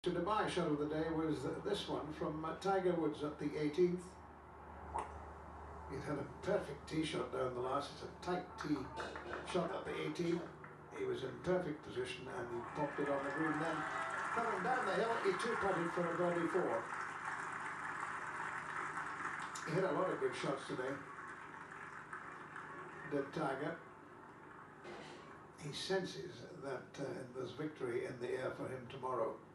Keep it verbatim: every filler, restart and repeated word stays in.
To Dubai shot of the day was this one from uh, Tiger Woods at the eighteenth. He'd had a perfect tee shot down the last. It's a tight tee shot at the eighteenth. He was in perfect position and he popped it on the green. Then coming down the hill, he two-putted for a birdie four. He hit a lot of good shots today, did Tiger. He senses that uh, there's victory in the air for him tomorrow.